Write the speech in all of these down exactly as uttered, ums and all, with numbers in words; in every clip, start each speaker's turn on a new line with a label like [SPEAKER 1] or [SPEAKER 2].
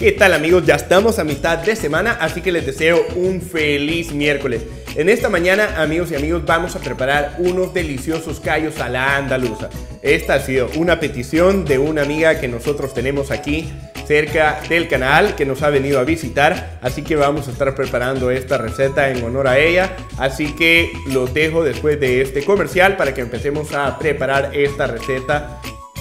[SPEAKER 1] ¿Qué tal, amigos? Ya estamos a mitad de semana, así que les deseo un feliz miércoles. En esta mañana, amigos y amigos, vamos a preparar unos deliciosos callos a la andaluza. Esta ha sido una petición de una amiga que nosotros tenemos aquí cerca del canal, que nos ha venido a visitar, así que vamos a estar preparando esta receta en honor a ella. Así que los dejo después de este comercial para que empecemos a preparar esta receta.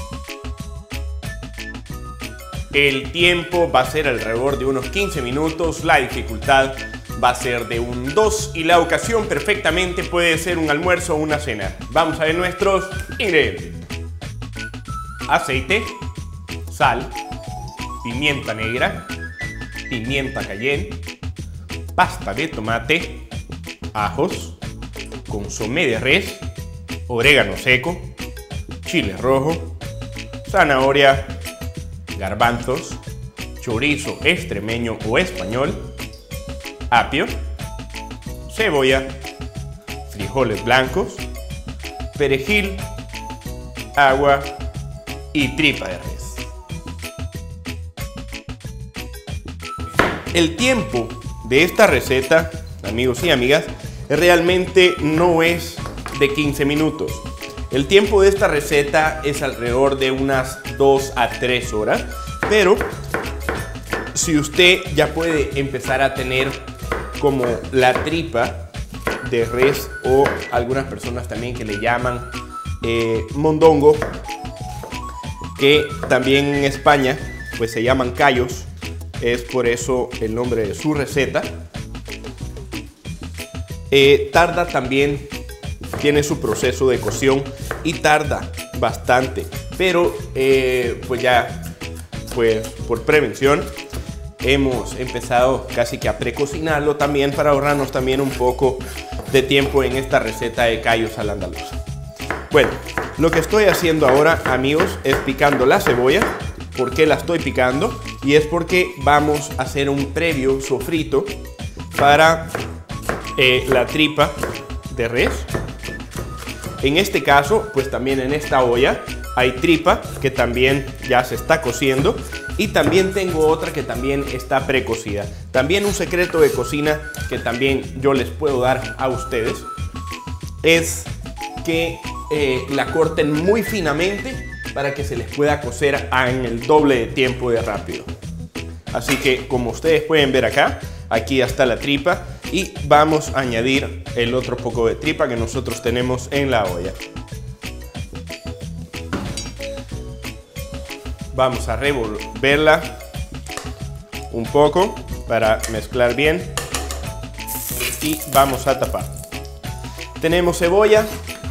[SPEAKER 1] El tiempo va a ser alrededor de unos quince minutos, la dificultad va a ser de un dos y la ocasión perfectamente puede ser un almuerzo o una cena. Vamos a ver nuestros ingredientes: aceite, sal, pimienta negra, pimienta cayenne, pasta de tomate, ajos, consomé de res, orégano seco, chile rojo, zanahoria, garbanzos, chorizo extremeño o español, apio, cebolla, frijoles blancos, perejil, agua y tripa de res. El tiempo de esta receta, amigos y amigas, realmente no es de quince minutos. El tiempo de esta receta es alrededor de unas dos a tres horas, pero si usted ya puede empezar a tener como la tripa de res, o algunas personas también que le llaman eh, mondongo, que también en España pues se llaman callos, es por eso el nombre de su receta. Eh, tarda también, tiene su proceso de cocción y tarda bastante, pero eh, pues ya pues por prevención hemos empezado casi que a precocinarlo también para ahorrarnos también un poco de tiempo en esta receta de callos a la andaluza. Bueno, lo que estoy haciendo ahora, amigos, es picando la cebolla. ¿Por qué la estoy picando? Y es porque vamos a hacer un previo sofrito para eh, la tripa de res. En este caso, pues también en esta olla hay tripa que también ya se está cociendo, y también tengo otra que también está precocida. También un secreto de cocina que también yo les puedo dar a ustedes es que eh, la corten muy finamente para que se les pueda cocer en el doble de tiempo de rápido. Así que, como ustedes pueden ver acá, aquí ya está la tripa y vamos a añadir el otro poco de tripa que nosotros tenemos en la olla. Vamos a revolverla un poco para mezclar bien y vamos a tapar. Tenemos cebolla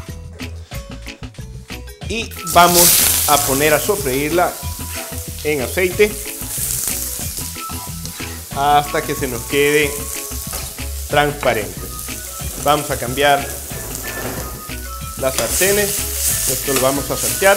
[SPEAKER 1] y vamos a poner a sofreírla en aceite hasta que se nos quede transparente. Vamos a cambiar las sartenes, esto lo vamos a saltear.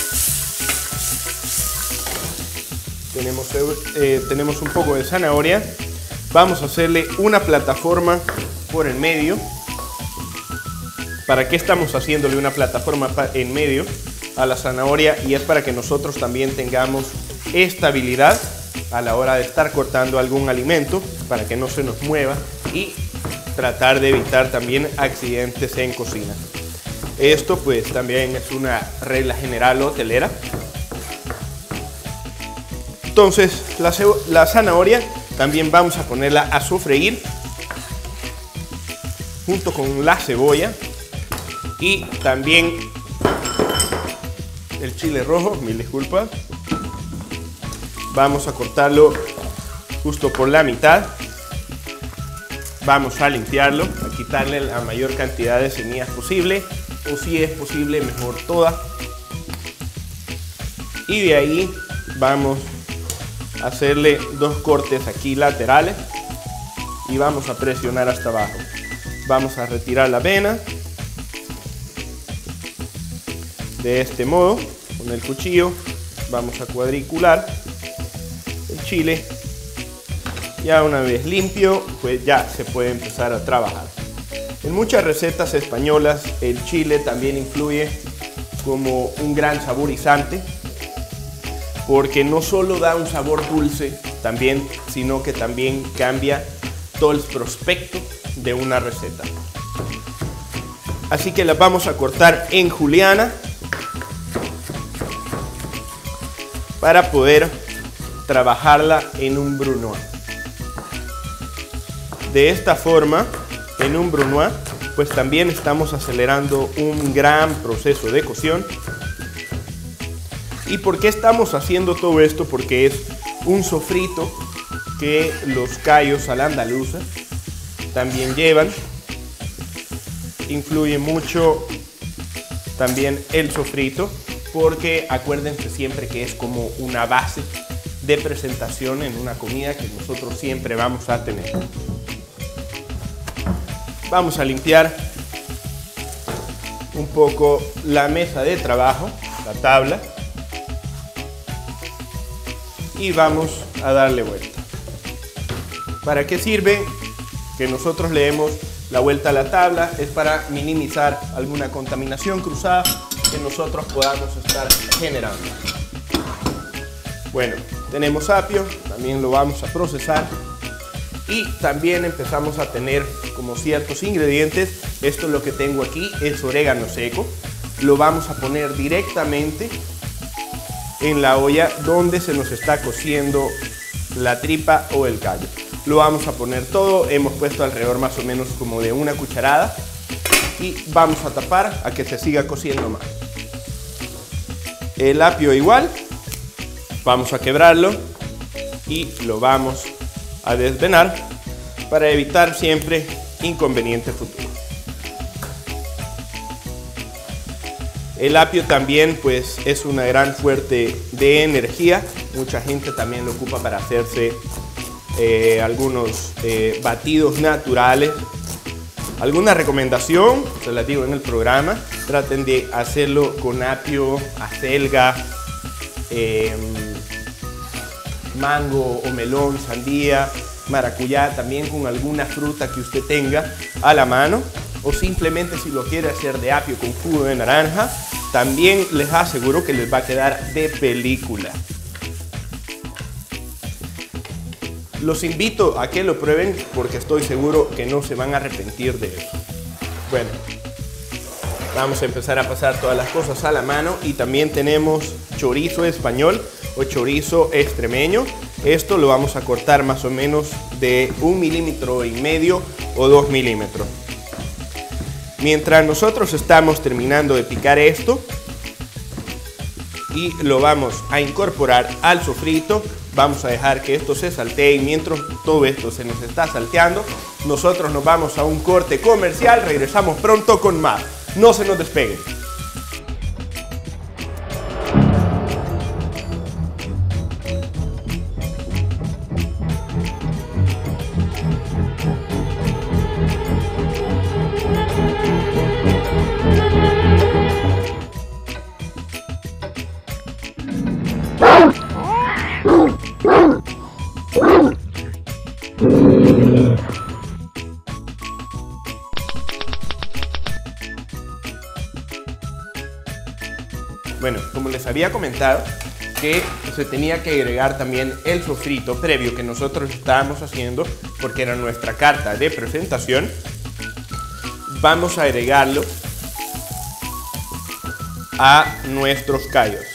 [SPEAKER 1] Tenemos, eh, tenemos un poco de zanahoria, vamos a hacerle una plataforma por el medio. ¿Para qué estamos haciéndole una plataforma en medio a la zanahoria? Y es para que nosotros también tengamos estabilidad a la hora de estar cortando algún alimento, para que no se nos mueva y tratar de evitar también accidentes en cocina. Esto pues también es una regla general hotelera. Entonces la, la zanahoria también vamos a ponerla a sofreír junto con la cebolla, y también el chile rojo, mil disculpas. Vamos a cortarlo justo por la mitad. Vamos a limpiarlo, a quitarle la mayor cantidad de semillas posible, o si es posible mejor toda. Y de ahí vamos a hacerle dos cortes aquí laterales y vamos a presionar hasta abajo. Vamos a retirar la vena de este modo con el cuchillo. Vamos a cuadricular el chile. Ya una vez limpio, pues ya se puede empezar a trabajar. En muchas recetas españolas el chile también influye como un gran saborizante, porque no solo da un sabor dulce, también, sino que también cambia todo el prospecto de una receta. Así que las vamos a cortar en juliana para poder trabajarla en un brunoise. De esta forma, en un brunoise, pues también estamos acelerando un gran proceso de cocción. ¿Y por qué estamos haciendo todo esto? Porque es un sofrito que los callos a la andaluza también llevan. Influye mucho también el sofrito, porque acuérdense siempre que es como una base de presentación en una comida que nosotros siempre vamos a tener. Vamos a limpiar un poco la mesa de trabajo, la tabla, y vamos a darle vuelta. ¿Para qué sirve que nosotros le demos la vuelta a la tabla? Es para minimizar alguna contaminación cruzada que nosotros podamos estar generando. Bueno, tenemos apio, también lo vamos a procesar. Y también empezamos a tener como ciertos ingredientes. Esto es lo que tengo aquí, es orégano seco. Lo vamos a poner directamente en la olla donde se nos está cociendo la tripa o el callo. Lo vamos a poner todo, hemos puesto alrededor más o menos como de una cucharada y vamos a tapar a que se siga cociendo más. El apio igual, vamos a quebrarlo y lo vamos a desvenar para evitar siempre inconvenientes futuros. El apio también pues es una gran fuente de energía. Mucha gente también lo ocupa para hacerse eh, algunos eh, batidos naturales. ¿Alguna recomendación? Se la digo en el programa. Traten de hacerlo con apio, acelga, eh, mango o melón, sandía, maracuyá, también con alguna fruta que usted tenga a la mano, o simplemente si lo quiere hacer de apio con jugo de naranja, también les aseguro que les va a quedar de película. Los invito a que lo prueben porque estoy seguro que no se van a arrepentir de eso. Bueno, vamos a empezar a pasar todas las cosas a la mano y también tenemos chorizo español o chorizo extremeño. Esto lo vamos a cortar más o menos de un milímetro y medio o dos milímetros. Mientras nosotros estamos terminando de picar esto y lo vamos a incorporar al sofrito, vamos a dejar que esto se saltee y mientras todo esto se nos está salteando, nosotros nos vamos a un corte comercial. Regresamos pronto con más. No se nos despeguen. Bueno, como les había comentado, que se tenía que agregar también el sofrito previo que nosotros estábamos haciendo porque era nuestra carta de presentación. Vamos a agregarlo a nuestros callos.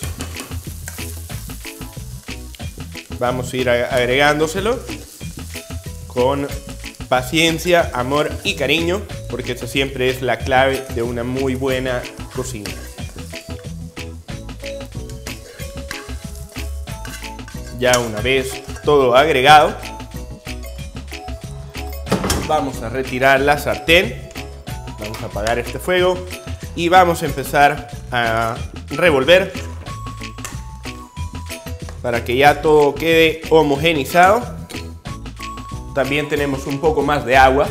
[SPEAKER 1] Vamos a ir agregándoselo con paciencia, amor y cariño, porque eso siempre es la clave de una muy buena cocina. Ya una vez todo agregado, vamos a retirar la sartén, vamos a apagar este fuego y vamos a empezar a revolver para que ya todo quede homogenizado. También tenemos un poco más de agua.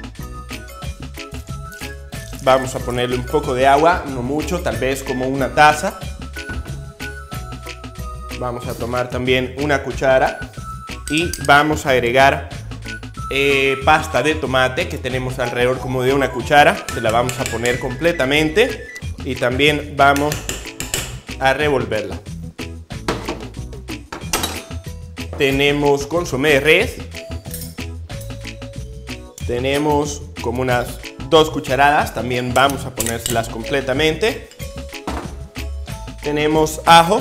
[SPEAKER 1] Vamos a ponerle un poco de agua, no mucho, tal vez como una taza. Vamos a tomar también una cuchara y vamos a agregar eh, pasta de tomate que tenemos alrededor como de una cuchara. Se la vamos a poner completamente y también vamos a revolverla. tenemos consomé de res. Tenemos como unas dos cucharadas, también vamos a ponérselas completamente. Tenemos ajo.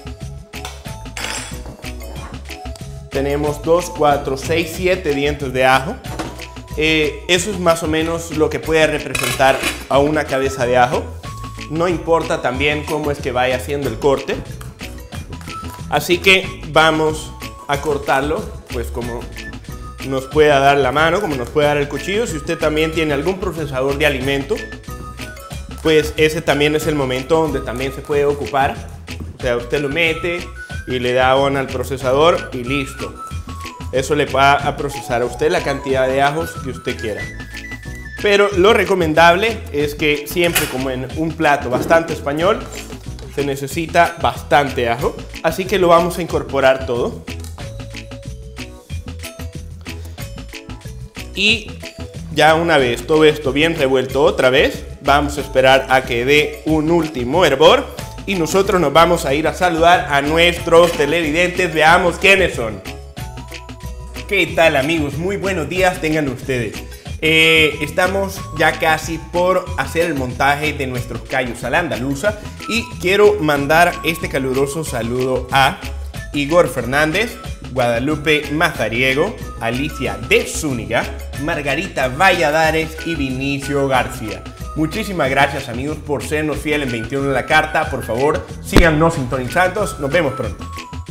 [SPEAKER 1] Tenemos dos, cuatro, seis, siete dientes de ajo. Eh, eso es más o menos lo que puede representar a una cabeza de ajo. No importa también cómo es que vaya haciendo el corte. Así que vamos a cortarlo, pues como nos pueda dar la mano, como nos puede dar el cuchillo. Si usted también tiene algún procesador de alimento, pues ese también es el momento donde también se puede ocupar. O sea, usted lo mete y le da on al procesador y listo. Eso le va a procesar a usted la cantidad de ajos que usted quiera. Pero lo recomendable es que siempre, como en un plato bastante español, se necesita bastante ajo. Así que lo vamos a incorporar todo. Y ya una vez todo esto bien revuelto otra vez, vamos a esperar a que dé un último hervor y nosotros nos vamos a ir a saludar a nuestros televidentes. Veamos quiénes son. ¿Qué tal, amigos? Muy buenos días tengan ustedes. Eh, estamos ya casi por hacer el montaje de nuestros callos a la andaluza y quiero mandar este caluroso saludo a Igor Fernández, Guadalupe Mazariego, Alicia de Zúñiga, Margarita Valladares y Vinicio García. Muchísimas gracias, amigos, por sernos fieles en veintiuno de la carta. Por favor, síganos sintonizando. Nos vemos pronto.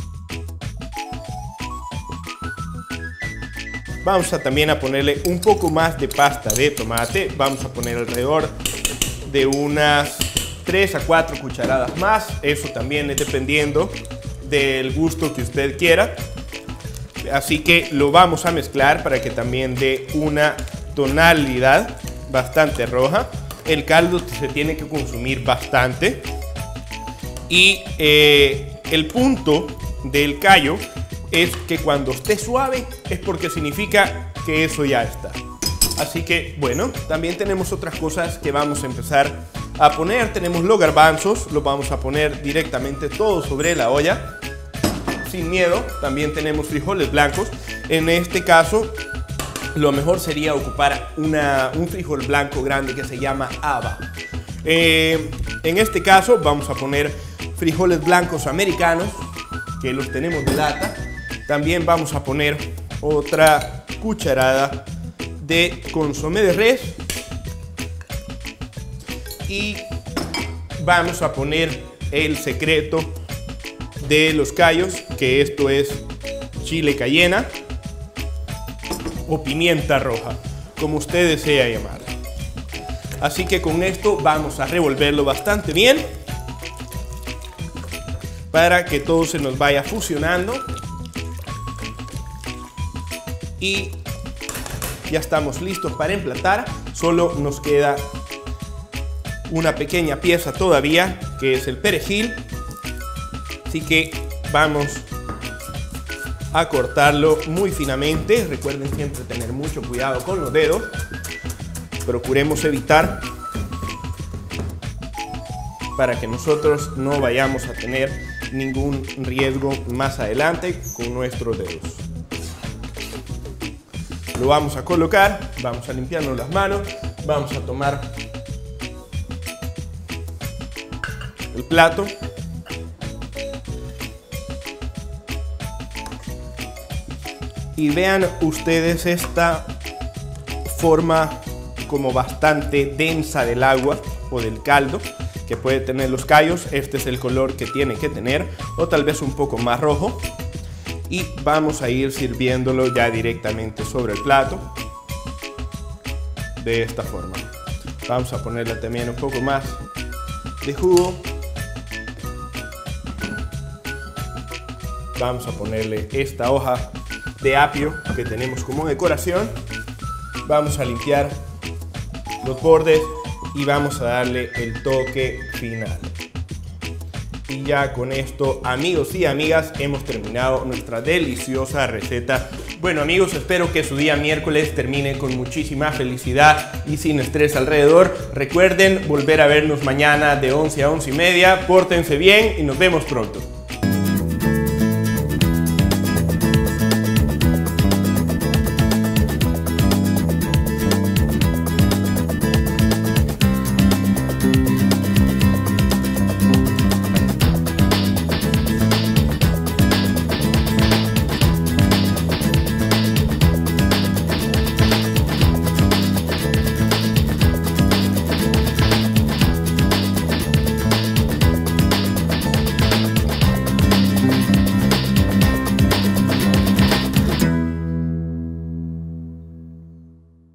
[SPEAKER 1] Vamos a también a ponerle un poco más de pasta de tomate. Vamos a poner alrededor de unas tres a cuatro cucharadas más. Eso también es dependiendo del gusto que usted quiera. Así que lo vamos a mezclar para que también dé una tonalidad bastante roja. El caldo se tiene que consumir bastante. Y eh, el punto del callo es que cuando esté suave es porque significa que eso ya está. Así que bueno, también tenemos otras cosas que vamos a empezar a poner. Tenemos los garbanzos, los vamos a poner directamente todo sobre la olla, sin miedo. También tenemos frijoles blancos. En este caso, lo mejor sería ocupar una, un frijol blanco grande que se llama haba. Eh, en este caso vamos a poner frijoles blancos americanos, que los tenemos de lata. También vamos a poner otra cucharada de consomé de res y vamos a poner el secreto de los callos, que esto es chile cayena o pimienta roja, como usted desea llamarlo. Así que con esto vamos a revolverlo bastante bien para que todo se nos vaya fusionando. Y ya estamos listos para emplatar. Solo nos queda una pequeña pieza todavía, que es el perejil. Así que vamos a cortarlo muy finamente. Recuerden siempre tener mucho cuidado con los dedos. Procuremos evitar para que nosotros no vayamos a tener ningún riesgo más adelante con nuestros dedos. Lo vamos a colocar, vamos a limpiarnos las manos, vamos a tomar el plato y vean ustedes esta forma como bastante densa del agua o del caldo que puede tener los callos. Este es el color que tiene que tener, o tal vez un poco más rojo. Y vamos a ir sirviéndolo ya directamente sobre el plato de esta forma. Vamos a ponerle también un poco más de jugo. Vamos a ponerle esta hoja de apio que tenemos como decoración. Vamos a limpiar los bordes y vamos a darle el toque final. Y ya con esto, amigos y amigas, hemos terminado nuestra deliciosa receta. Bueno, amigos, espero que su día miércoles termine con muchísima felicidad y sin estrés alrededor. Recuerden volver a vernos mañana de once a once y media. Pórtense bien y nos vemos pronto.